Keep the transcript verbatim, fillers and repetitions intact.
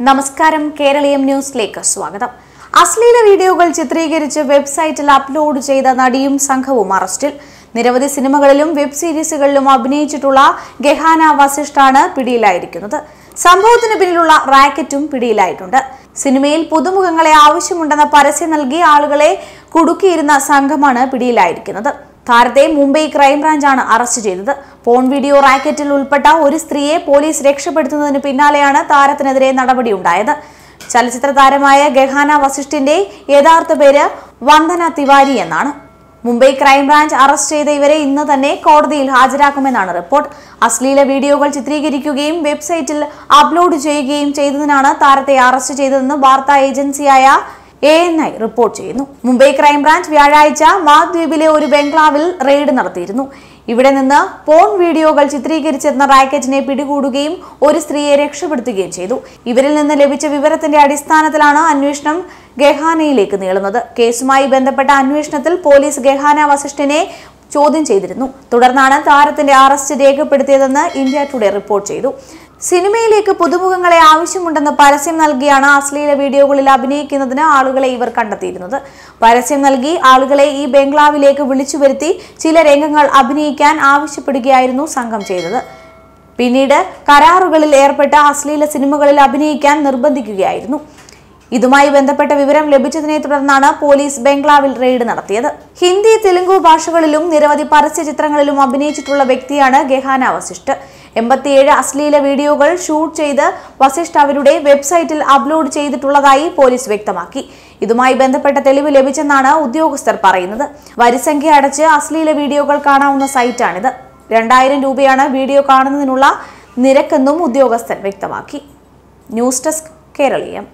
നമസ്കാരം കേരളീയം ന്യൂസിലേക്ക് സ്വാഗതം. അശ്ലീല വീഡിയോകൾ ചിത്രീകരിച്ച് വെബ്സൈറ്റിൽ അപ്ലോഡ് ചെയ്ത നടിയും സംഘവും അറസ്റ്റിൽ. നിരവധി സിനിമകളിലും വെബ് സീരീസുകളിലും അഭിനയിച്ചിട്ടുള്ള ഗെഹാന വസിഷ്ഠാണ് പിടിയിലായിരിക്കുന്നത്. സംഭവത്തിന് പിന്നിലുള്ള റാക്കറ്റും പിടിയിലായിട്ടുണ്ട്. സിനിമയിൽ പുതുമുഖങ്ങളെ ആവശ്യമുണ്ടെന്ന പരസ്യം നൽകി ആളുകളെ കുടുക്കിയിരുന്ന സംഘമാണ് പിടിയിലായിരിക്കുന്നത്. താരത്തെ മുംബൈ ക്രൈംബ്രാഞ്ചാണ് അറസ്റ്റ് ചെയ്തത്. പോൺ വീഡിയോ റാക്കറ്റിൽ ഉൾപ്പെട്ട ഒരു സ്ത്രീയെ പോലീസ് രക്ഷപ്പെടുത്തുന്നതിന് പിന്നാലെയാണ് താരത്തിനെതിരെ നടപടിയുണ്ടായത്. ചലച്ചിത്ര താരമായ ഗെഹാന വസിഷ്ഠിന്റെ യഥാർത്ഥ പേര് വന്ദന തിവാരി എന്നാണ്. മുംബൈ ക്രൈംബ്രാഞ്ച് അറസ്റ്റ് ചെയ്ത ഇവരെ ഇന്ന് തന്നെ കോടതിയിൽ ഹാജരാക്കുമെന്നാണ് റിപ്പോർട്ട്. അശ്ലീല വീഡിയോകൾ ചിത്രീകരിക്കുകയും വെബ്സൈറ്റിൽ അപ്ലോഡ് ചെയ്യുകയും ചെയ്തതിനാണ് താരത്തെ അറസ്റ്റ് ചെയ്തതെന്ന് വാർത്താ ഏജൻസിയായ എ എൻ ഐ റിപ്പോർട്ട് ചെയ്യുന്നു. മുംബൈ ക്രൈംബ്രാഞ്ച് വ്യാഴാഴ്ച മാദ്വീപിലെ ഒരു ബംഗ്ലാവിൽ റെയ്ഡ് നടത്തിയിരുന്നു. ഇവിടെ നിന്ന് പോൺ വീഡിയോകൾ ചിത്രീകരിച്ചിരുന്ന റാക്കറ്റിനെ പിടികൂടുകയും ഒരു സ്ത്രീയെ രക്ഷപ്പെടുത്തുകയും ചെയ്തു. ഇവരിൽ നിന്ന് ലഭിച്ച വിവരത്തിന്റെ അടിസ്ഥാനത്തിലാണ് അന്വേഷണം ഗെഹാനയിലേക്ക് നീളുന്നത്. കേസുമായി ബന്ധപ്പെട്ട അന്വേഷണത്തിൽ പോലീസ് ഗെഹാന വസിഷ്ഠിനെ ചോദ്യം ചെയ്തിരുന്നു. തുടർന്നാണ് താരത്തിന്റെ അറസ്റ്റ് രേഖപ്പെടുത്തിയതെന്ന് ഇന്ത്യ ടുഡേ റിപ്പോർട്ട് ചെയ്തു. സിനിമയിലേക്ക് പുതുമുഖങ്ങളെ ആവശ്യമുണ്ടെന്ന് പരസ്യം നൽകിയാണ് അശ്ലീല വീഡിയോകളിൽ അഭിനയിക്കുന്നതിന് ആളുകളെ ഇവർ കണ്ടെത്തിയിരുന്നത്. പരസ്യം നൽകി ആളുകളെ ഈ ബംഗ്ലാവിലേക്ക് വിളിച്ചു വരുത്തി ചില രംഗങ്ങൾ അഭിനയിക്കാൻ ആവശ്യപ്പെടുകയായിരുന്നു സംഘം ചെയ്തത്. പിന്നീട് കരാറുകളിൽ ഏർപ്പെട്ട അശ്ലീല സിനിമകളിൽ അഭിനയിക്കാൻ നിർബന്ധിക്കുകയായിരുന്നു. ഇതുമായി ബന്ധപ്പെട്ട വിവരം ലഭിച്ചതിനെ തുടർന്നാണ് പോലീസ് ബംഗ്ലാവിൽ റെയ്ഡ് നടത്തിയത്. ഹിന്ദി, തെലുങ്കു ഭാഷകളിലും നിരവധി പരസ്യ ചിത്രങ്ങളിലും അഭിനയിച്ചിട്ടുള്ള വ്യക്തിയാണ് ഗെഹാന വസിഷ്ഠ്. എൺപത്തിയേഴ് അശ്ലീല വീഡിയോകൾ ഷൂട്ട് ചെയ്ത് വസിഷ്ഠ് അവരുടെ വെബ്സൈറ്റിൽ അപ്ലോഡ് ചെയ്തിട്ടുള്ളതായി പോലീസ് വ്യക്തമാക്കി. ഇതുമായി ബന്ധപ്പെട്ട തെളിവ് ലഭിച്ചെന്നാണ് ഉദ്യോഗസ്ഥർ പറയുന്നത്. വരിസംഖ്യ അടച്ച് അശ്ലീല വീഡിയോകൾ കാണാവുന്ന സൈറ്റാണിത്. രണ്ടായിരം രൂപയാണ് വീഡിയോ കാണുന്നതിനുള്ള നിരക്കെന്നും ഉദ്യോഗസ്ഥർ വ്യക്തമാക്കി. News desk Keraleeyam.